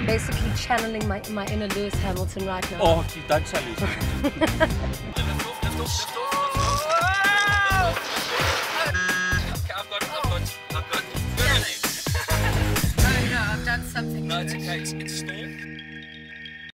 basically channeling my inner Lewis Hamilton right now. Oh, don't say Lewis. I've done something. No, it's okay. It's stalled.